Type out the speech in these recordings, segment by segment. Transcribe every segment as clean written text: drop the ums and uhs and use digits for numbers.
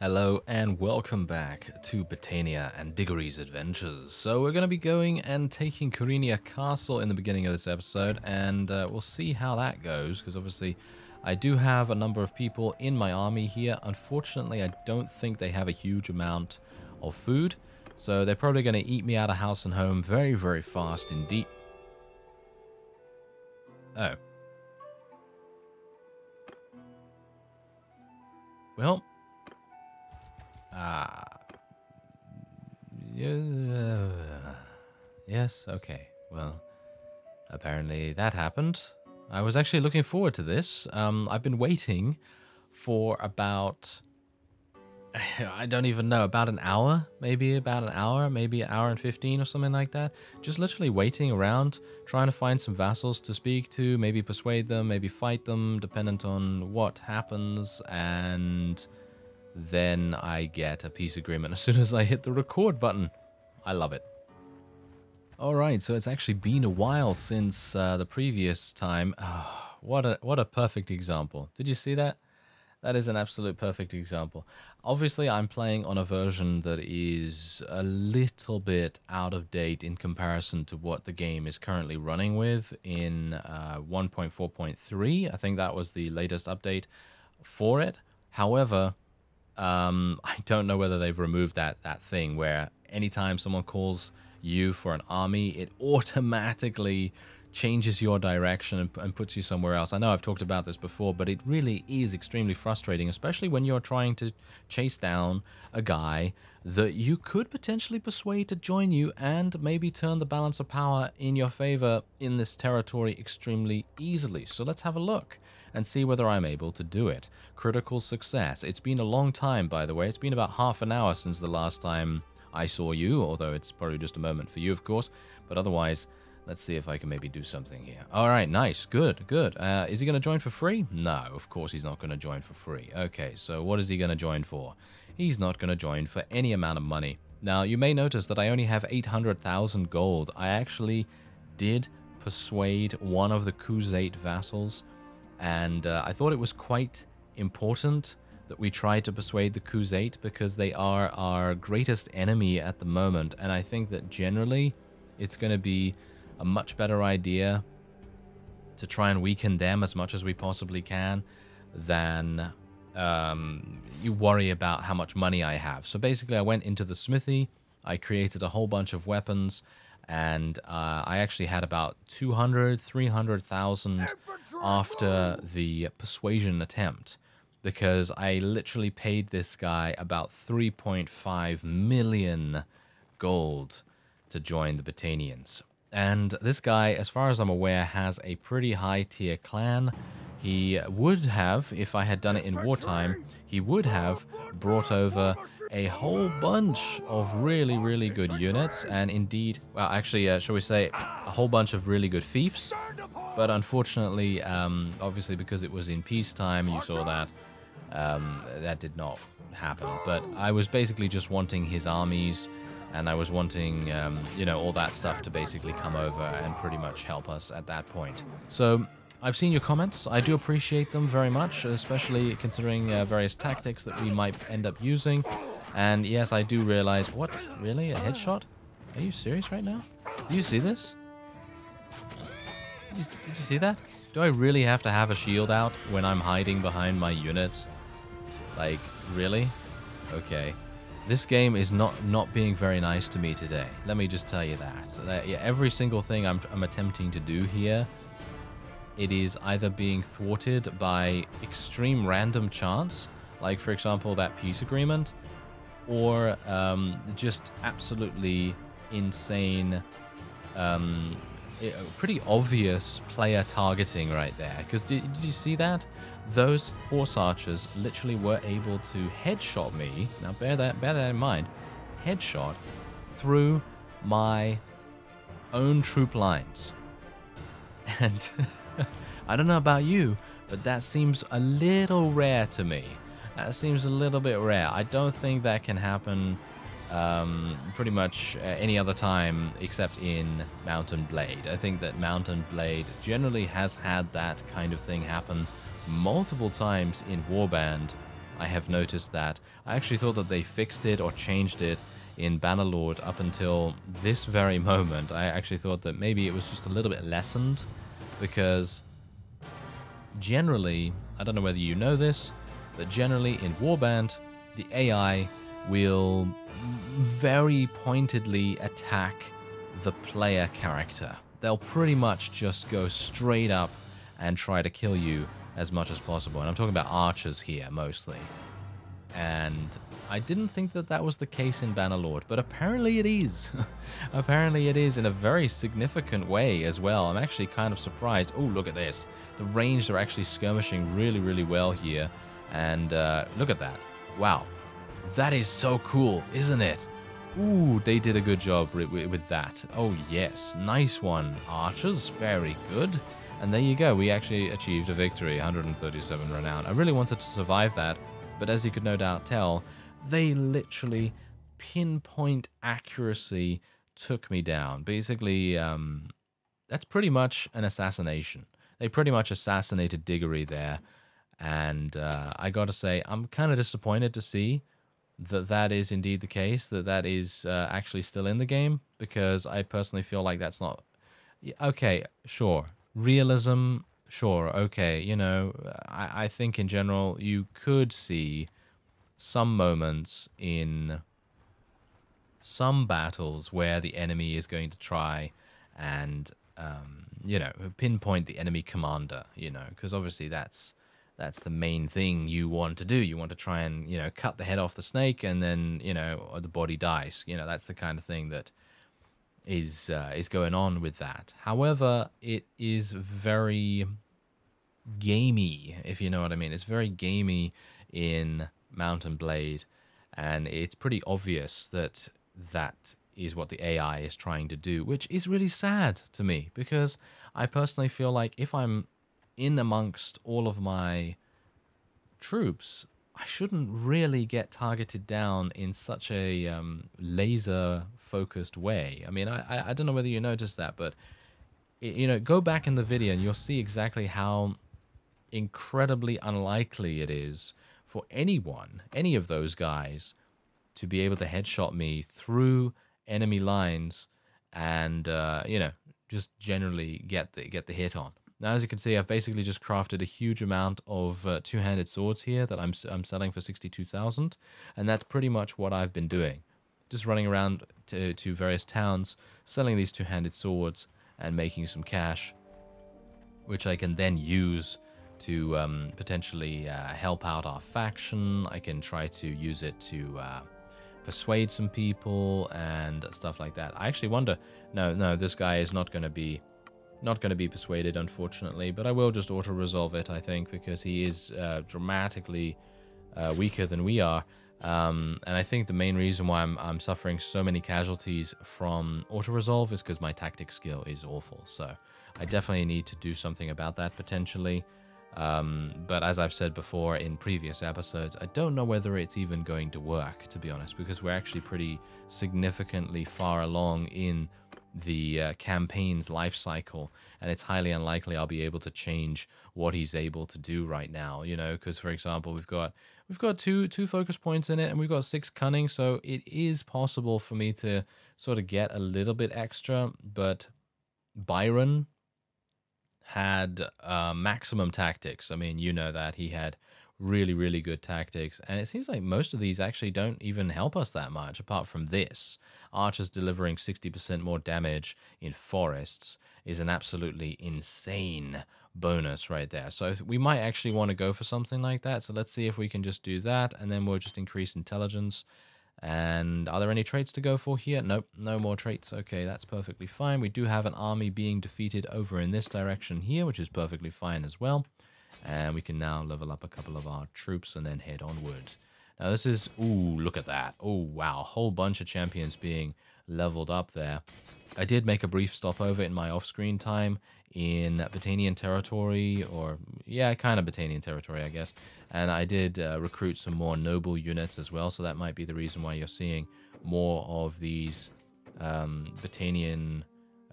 Hello and welcome back to Botania and Diggory's Adventures. So we're going to be going and taking Korinia Castle in the beginning of this episode, and we'll see how that goes, because obviously I do have a number of people in my army here. Unfortunately, I don't think they have a huge amount of food, so they're probably going to eat me out of house and home very, very fast indeed. Oh. Well... yes, okay. Well, apparently that happened. I was actually looking forward to this. I've been waiting for about... I don't even know, about an hour? Maybe about an hour? Maybe an hour and 15 or something like that? Just literally waiting around, trying to find some vassals to speak to, maybe persuade them, maybe fight them, dependent on what happens, and... then I get a peace agreement as soon as I hit the record button. I love it. Alright, so it's actually been a while since the previous time. Oh, what a perfect example. Did you see that? That is an absolute perfect example. Obviously, I'm playing on a version that is a little bit out of date in comparison to what the game is currently running with in 1.4.3. I think that was the latest update for it. However... I don't know whether they've removed that thing where anytime someone calls you for an army, it automatically changes your direction and puts you somewhere else. I know I've talked about this before, but it really is extremely frustrating, especially when you're trying to chase down a guy that you could potentially persuade to join you and maybe turn the balance of power in your favor in this territory extremely easily. So let's have a look and see whether I'm able to do it. Critical success. It's been a long time, by the way. It's been about half an hour since the last time I saw you, although it's probably just a moment for you, of course. But otherwise, let's see if I can maybe do something here. All right, nice, good, good. Is he going to join for free? No, of course he's not going to join for free. Okay, so what is he going to join for? He's not going to join for any amount of money. Now, you may notice that I only have 800,000 gold. I actually did persuade one of the Khuzait vassals, and I thought it was quite important that we try to persuade the Khuzait because they are our greatest enemy at the moment, and I think that generally it's going to be a much better idea to try and weaken them as much as we possibly can than you worry about how much money I have. So basically I went into the smithy, I created a whole bunch of weapons, and I actually had about 300,000 after the persuasion attempt, because I literally paid this guy about 3.5 million gold to join the Botanians. And this guy, as far as I'm aware, has a pretty high tier clan. He would have, if I had done it in wartime, he would have brought over a whole bunch of really, really good units. And indeed, well, actually, shall we say, a whole bunch of really good fiefs. But unfortunately, obviously, because it was in peacetime, you saw that, that did not happen. But I was basically just wanting his armies, and I was wanting, you know, all that stuff to basically come over and pretty much help us at that point. So I've seen your comments. I do appreciate them very much, especially considering various tactics that we might end up using. And yes, I do realize... What? Really? A headshot? Are you serious right now? Do you see this? Did you see that? Do I really have to have a shield out when I'm hiding behind my units? Like, really? Okay. This game is not being very nice to me today. Let me just tell you that. Yeah, every single thing I'm attempting to do here, it is either being thwarted by extreme random chance, like for example that peace agreement, or just absolutely insane, pretty obvious player targeting right there. Because did you see that? Those horse archers literally were able to headshot me. Now bear that in mind. Headshot through my own troop lines. And I don't know about you, but that seems a little rare to me. That seems a little bit rare. I don't think that can happen pretty much any other time except in Mount and Blade. I think that Mount and Blade generally has had that kind of thing happen multiple times in Warband, I have noticed that. I actually thought that they fixed it or changed it in Bannerlord up until this very moment. I actually thought that maybe it was just a little bit lessened, because generally, I don't know whether you know this, but generally in Warband, the AI will very pointedly attack the player character. They'll pretty much just go straight up and try to kill you as much as possible. And I'm talking about archers here mostly. And I didn't think that that was the case in Bannerlord, but apparently it is. Apparently it is in a very significant way as well. I'm actually kind of surprised. Oh, look at this. The ranged are actually skirmishing really, really well here. And look at that. Wow. That is so cool, isn't it? Ooh, they did a good job with that. Oh, yes. Nice one, archers. Very good. And there you go. We actually achieved a victory, 137 renown. I really wanted to survive that, but as you could no doubt tell, they literally pinpoint accuracy took me down. Basically, that's pretty much an assassination. They pretty much assassinated Diggory there. And I got to say, I'm kind of disappointed to see that that is indeed the case, that is actually still in the game, because I personally feel like that's not... Okay, sure. Realism, sure, okay. You know, I think in general you could see some moments in some battles where the enemy is going to try and, you know, pinpoint the enemy commander, you know, because obviously that's the main thing you want to do. You want to try and, you know, cut the head off the snake and then, you know, the body dies. You know, that's the kind of thing that is going on with that. However, it is very gamey, if you know what I mean. It's very gamey in Mount and Blade, and it's pretty obvious that that is what the AI is trying to do, which is really sad to me, because I personally feel like if I'm in amongst all of my troops, I shouldn't really get targeted down in such a laser-focused way. I mean, I don't know whether you noticed that, but, you know, go back in the video and you'll see exactly how incredibly unlikely it is for anyone, any of those guys, to be able to headshot me through enemy lines and, you know, just generally get the hit on. Now, as you can see, I've basically just crafted a huge amount of two-handed swords here that I'm selling for 62,000, and that's pretty much what I've been doing. Just running around to various towns, selling these two-handed swords and making some cash, which I can then use to potentially help out our faction. I can try to use it to persuade some people and stuff like that. I actually wonder... No, this guy is not going to be persuaded, unfortunately, but I will just auto-resolve it, I think, because he is dramatically weaker than we are. And I think the main reason why I'm suffering so many casualties from auto-resolve is because my tactic skill is awful. So I definitely need to do something about that, potentially. But as I've said before in previous episodes, I don't know whether it's even going to work, to be honest, because we're actually pretty significantly far along in the campaign's life cycle, and it's highly unlikely I'll be able to change what he's able to do right now, you know, because, for example, we've got two focus points in it, and we've got 6 cunning, so it is possible for me to sort of get a little bit extra. But Byron had maximum tactics. I mean, you know that he had really, really good tactics, and it seems like most of these actually don't even help us that much, apart from this. Archers delivering 60% more damage in forests is an absolutely insane bonus right there. So we might actually want to go for something like that. So let's see if we can just do that, and then we'll just increase intelligence. And are there any traits to go for here? Nope, no more traits. Okay, that's perfectly fine. We do have an army being defeated over in this direction here, which is perfectly fine as well. And we can now level up a couple of our troops and then head onward. Now this is... Ooh, look at that. Oh, wow. A whole bunch of champions being leveled up there. I did make a brief stopover in my off-screen time in Battanian territory, or... yeah, kind of Battanian territory, I guess. And I did recruit some more noble units as well, so that might be the reason why you're seeing more of these Battanian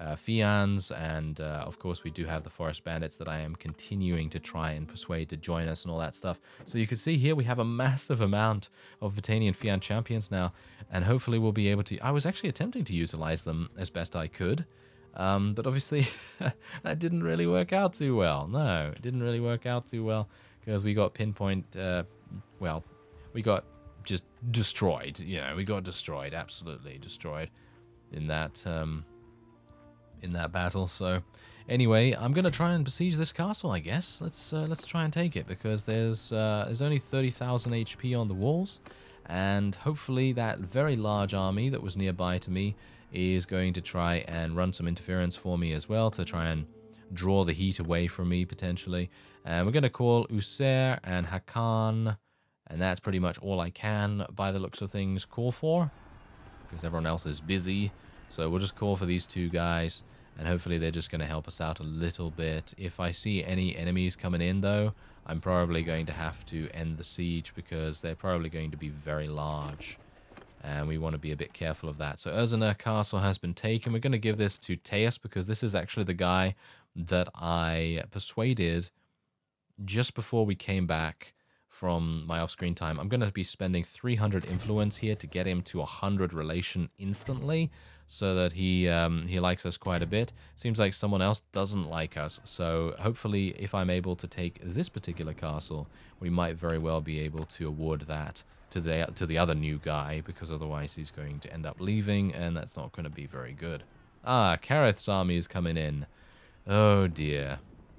Fians, and of course we do have the Forest Bandits that I am continuing to try and persuade to join us and all that stuff. So you can see here we have a massive amount of Botanian Fian champions now, and hopefully we'll be able to... I was actually attempting to utilize them as best I could, but obviously that didn't really work out too well. No, it didn't really work out too well because we got pinpoint... well, we got just destroyed. You know, we got destroyed, absolutely destroyed in that battle. So anyway, I'm gonna try and besiege this castle, I guess. Let's try and take it, because there's only 30,000 HP on the walls, and hopefully that very large army that was nearby to me is going to try and run some interference for me as well, to try and draw the heat away from me potentially. And we're gonna call Usair and Hakan, and that's pretty much all I can, by the looks of things, call for, because everyone else is busy. So we'll just call for these two guys, and hopefully they're just going to help us out a little bit. If I see any enemies coming in, though, I'm probably going to have to end the siege, because they're probably going to be very large, and we want to be a bit careful of that. So Urzina Castle has been taken. We're going to give this to Teus, because this is actually the guy that I persuaded just before we came back from my off-screen time. I'm going to be spending 300 influence here to get him to 100 relation instantly, so that he likes us quite a bit. Seems like someone else doesn't like us, so hopefully if I'm able to take this particular castle, we might very well be able to award that to the other new guy, because otherwise he's going to end up leaving, and that's not going to be very good. Ah, Kareth's army is coming in. Oh dear.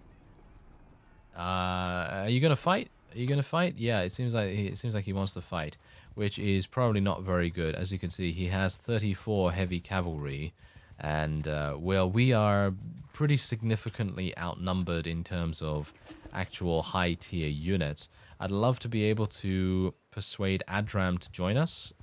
Are you going to fight? Are you going to fight? Yeah, it seems like he wants to fight, which is probably not very good. As you can see, he has 34 heavy cavalry, and well, we are pretty significantly outnumbered in terms of actual high-tier units. I'd love to be able to persuade Adram to join us.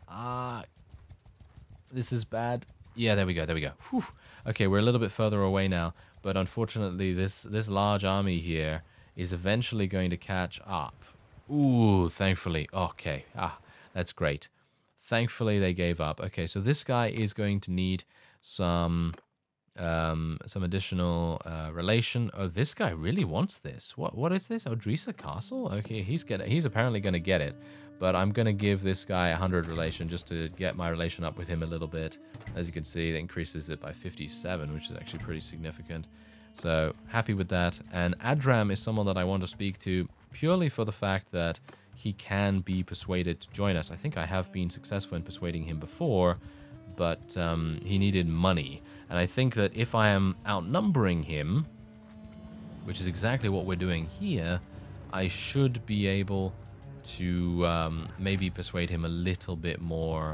This is bad. Yeah, there we go, there we go. Whew. Okay, we're a little bit further away now, but unfortunately this large army here is eventually going to catch up. Ooh, thankfully. Okay, that's great. Thankfully they gave up. Okay, so this guy is going to need some additional relation. Oh, this guy really wants this. What is this? Odrisa Castle? Okay, he's apparently gonna get it, but I'm gonna give this guy 100 relation just to get my relation up with him a little bit. As you can see, that increases it by 57, which is actually pretty significant. So happy with that. And Adram is someone that I want to speak to purely for the fact that he can be persuaded to join us. I think I have been successful in persuading him before, but he needed money. And I think that if I am outnumbering him, which is exactly what we're doing here, I should be able to maybe persuade him a little bit more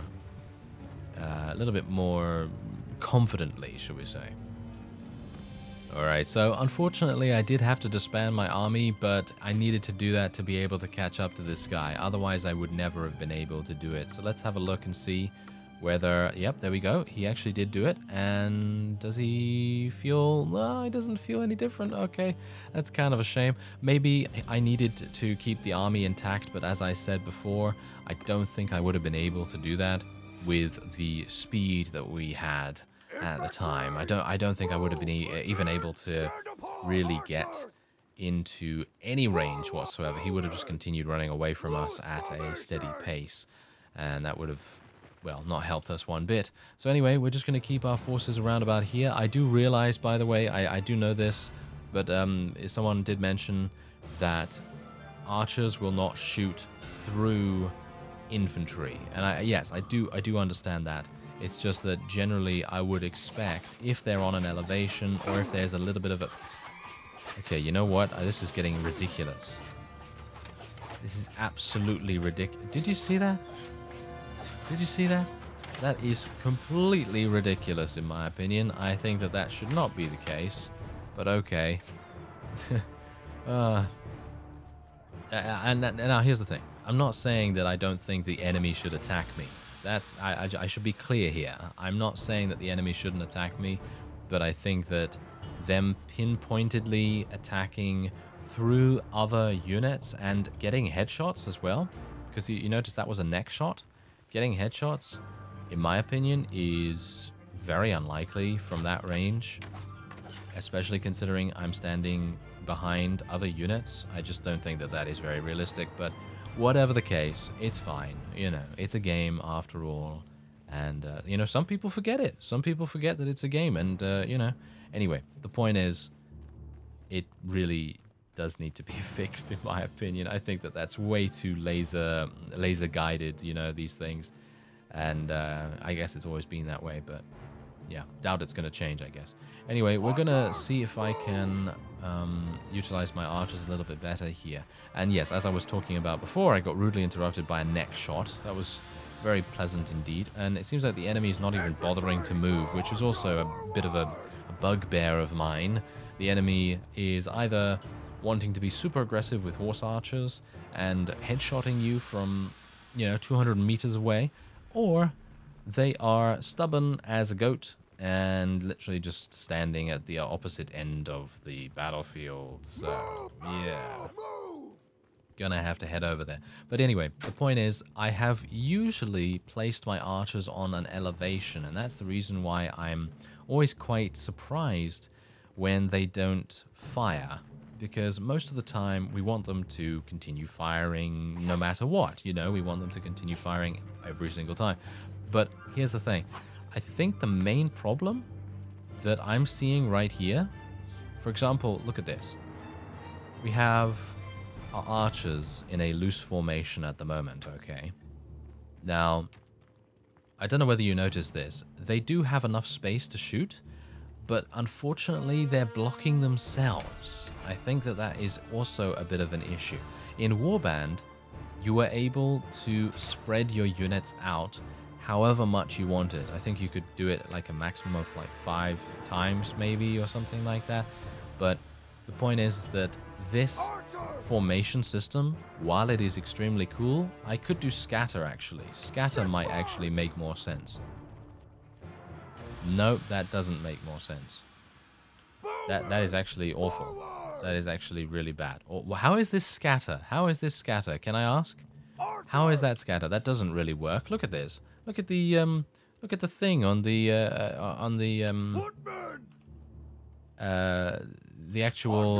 confidently, shall we say. Alright, so unfortunately I did have to disband my army, but I needed to do that to be able to catch up to this guy. Otherwise I would never have been able to do it. So let's have a look and see whether... Yep, there we go. He actually did do it. And does he feel... No, he doesn't feel any different. Okay, that's kind of a shame. Maybe I needed to keep the army intact, but as I said before, I don't think I would have been able to do that with the speed that we had at the time. I don't think I would have been even able to really get into any range whatsoever. He would have just continued running away from us at a steady pace, and that would have, well, not helped us one bit. So anyway, we're just going to keep our forces around about here. I do realize, by the way, I do know this, but someone did mention that archers will not shoot through infantry, and yes, I do understand that. It's just that generally I would expect, if they're on an elevation or if there's a little bit of a... Okay, you know what? This is getting ridiculous. This is absolutely ridiculous. Did you see that? Did you see that? That is completely ridiculous in my opinion. I think that that should not be the case, but okay. And now here's the thing. I'm not saying that I don't think the enemy should attack me. I should be clear here. I'm not saying that the enemy shouldn't attack me, but I think that them pinpointedly attacking through other units and getting headshots as well, because you notice that was a neck shot. Getting headshots, in my opinion, is very unlikely from that range, especially considering I'm standing behind other units. I just don't think that that is very realistic, but whatever the case, it's fine. You know, it's a game after all. And, you know, some people forget it. Some people forget that it's a game. And, you know, anyway, the point is, it really does need to be fixed, in my opinion. I think that that's way too laser guided, you know, these things. And I guess it's always been that way, but yeah, doubt it's going to change, I guess. Anyway, we're going to see if I can utilize my archers a little bit better here. And yes, as I was talking about before, I got rudely interrupted by a neck shot. That was very pleasant indeed. And it seems like the enemy is not even bothering to move, which is also a bit of a bugbear of mine. The enemy is either wanting to be super aggressive with horse archers and headshotting you from, you know, 200 meters away, or they are stubborn as a goat and literally just standing at the opposite end of the battlefield. So, yeah. Gonna have to head over there. But anyway, the point is, I have usually placed my archers on an elevation, and that's the reason why I'm always quite surprised when they don't fire. Because most of the time, we want them to continue firing no matter what. You know, we want them to continue firing every single time. But here's the thing. I think the main problem that I'm seeing right here, for example, look at this. We have our archers in a loose formation at the moment, okay? Now, I don't know whether you noticed this. They do have enough space to shoot, but unfortunately, they're blocking themselves. I think that that is also a bit of an issue. In Warband, you were able to spread your units out however much you wanted. I think you could do it like a maximum of like 5 times maybe or something like that. But the point is that this formation system, while it is extremely cool, I could do scatter actually. Scatter might actually make more sense. Nope, that doesn't make more sense. That is actually awful. That is actually really bad. How is this scatter? How is this scatter? Can I ask? How is that scatter? That doesn't really work. Look at this. Look at the thing on the actual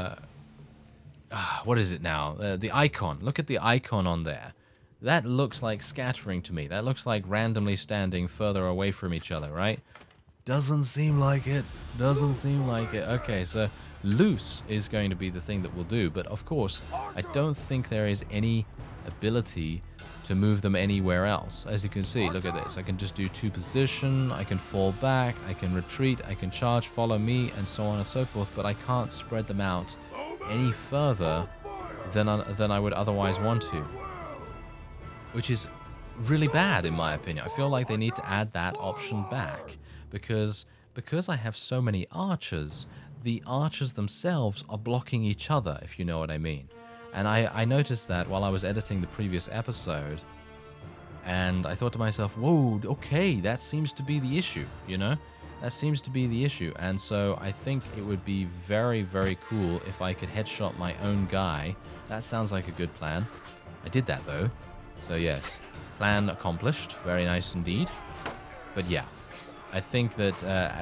what is it now? The icon. Look at the icon on there. That looks like scattering to me. That looks like randomly standing further away from each other, right? Doesn't seem like it. Doesn't seem like it. Okay, so loose is going to be the thing that we'll do. But of course, I don't think there is any ability to move them anywhere else. As you can see, look at this. I can just do 2 position. I can fall back. I can retreat. I can charge, follow me, and so on and so forth. But I can't spread them out any further than I would otherwise want to, which is really bad in my opinion. I feel like they need to add that option back because I have so many archers, the archers themselves are blocking each other, if you know what I mean. And I noticed that while I was editing the previous episode, and I thought to myself, whoa, okay, that seems to be the issue, you know? That seems to be the issue. And so I think it would be very, very cool if I could headshot my own guy. That sounds like a good plan. I did that though. So yes, plan accomplished. Very nice indeed. But yeah, I think that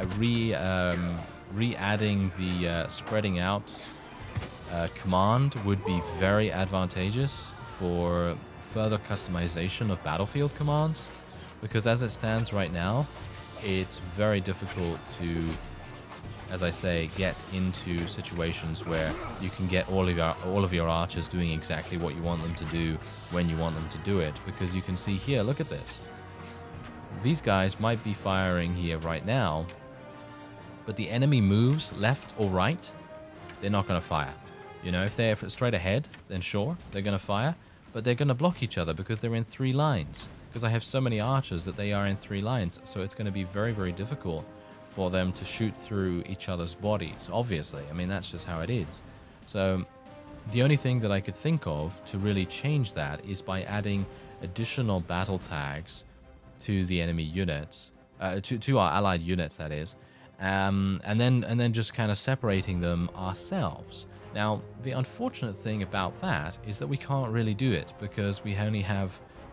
re-adding the spreading out command would be very advantageous for further customization of battlefield commands, because as it stands right now, it's very difficult to, as I say, get into situations where you can get all of your archers doing exactly what you want them to do when you want them to do it. Because you can see here, look at this. These guys might be firing here right now, but the enemy moves left or right, they're not going to fire. You know, if they're straight ahead, then sure, they're going to fire, but they're going to block each other because they're in 3 lines. Because I have so many archers that they are in 3 lines, so it's going to be very, very difficult for them to shoot through each other's bodies, obviously. I mean, that's just how it is. So the only thing that I could think of to really change that is by adding additional battle tags to the enemy units, to our allied units, that is, and then just kind of separating them ourselves. Now, the unfortunate thing about that is that we can't really do it because we only have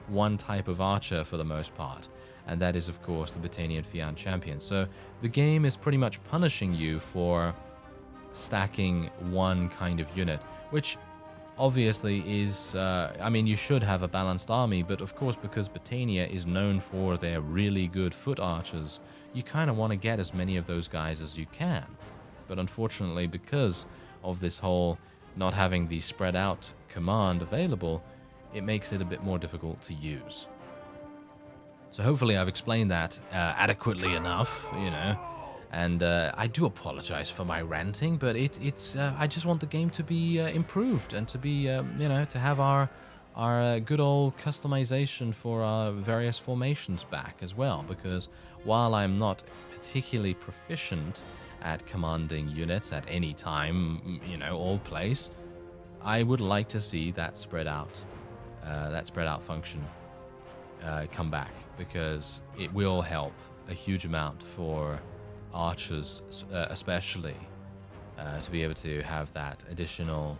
one type of archer for the most part, and that is, of course, the Battanian Fian champion. So the game is pretty much punishing you for stacking one kind of unit, which obviously is, I mean, you should have a balanced army, but of course, because Battania is known for their really good foot archers, you kind of want to get as many of those guys as you can. But unfortunately, because of this whole not having the spread out command available, it makes it a bit more difficult to use. So hopefully I've explained that adequately enough, you know. And I do apologize for my ranting, but it's I just want the game to be improved and to be, you know, to have our good old customization for our various formations back as well. Because while I'm not particularly proficient at commanding units at any time, you know, all place, I would like to see that spread out function come back, because it will help a huge amount for archers, especially, to be able to have that additional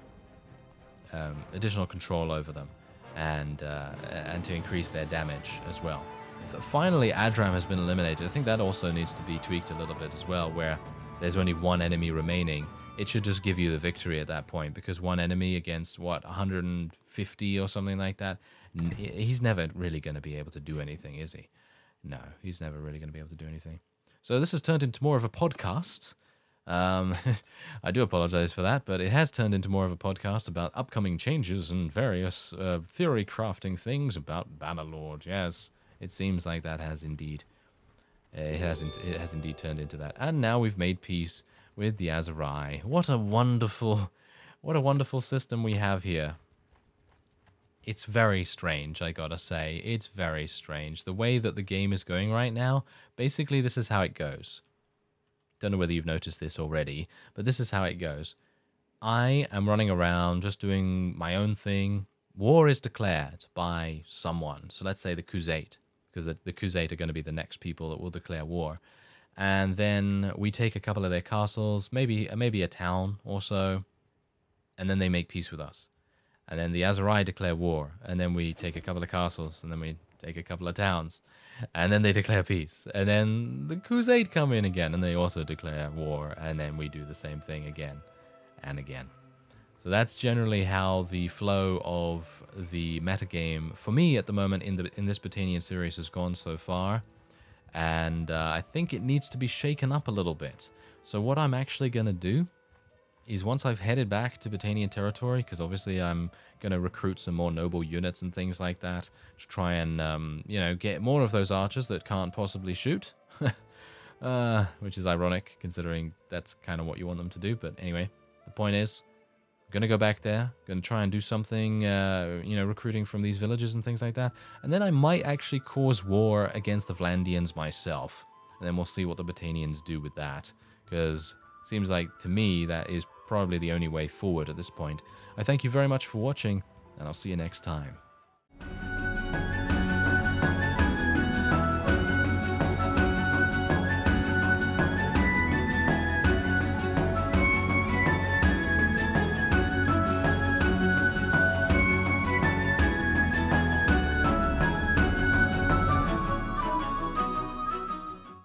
control over them, and to increase their damage as well. Finally, Adram has been eliminated. I think that also needs to be tweaked a little bit as well, where there's only one enemy remaining. It should just give you the victory at that point, because one enemy against, what, 150 or something like that, he's never really going to be able to do anything, is he? No, he's never really going to be able to do anything. So this has turned into more of a podcast. I do apologize for that, but it has turned into more of a podcast about upcoming changes and various theory crafting things about Bannerlord. Yes, it seems like that has indeed, it has indeed turned into that. And now we've made peace with the Aserai. What a wonderful system we have here. It's very strange, I gotta say. It's very strange. The way that the game is going right now, basically this is how it goes. Don't know whether you've noticed this already, but this is how it goes. I am running around just doing my own thing. War is declared by someone. So let's say the Khuzait, because the Khuzait are going to be the next people that will declare war. And then we take a couple of their castles, maybe a town or so, and then they make peace with us. And then the Aserai declare war, and then we take a couple of castles, and then we take a couple of towns, and then they declare peace. And then the Khuzait come in again, and they also declare war, and then we do the same thing again and again. So that's generally how the flow of the metagame, for me at the moment in this Battanian series, has gone so far. And I think it needs to be shaken up a little bit. So what I'm actually going to do is, once I've headed back to Battanian territory, because obviously I'm going to recruit some more noble units and things like that to try and, you know, get more of those archers that can't possibly shoot, which is ironic considering that's kind of what you want them to do. But anyway, the point is, I'm going to go back there, going to try and do something, you know, recruiting from these villages and things like that. And then I might actually cause war against the Vlandians myself. And then we'll see what the Battanians do with that, because it seems like, to me, that is probably the only way forward at this point. I thank you very much for watching, and I'll see you next time.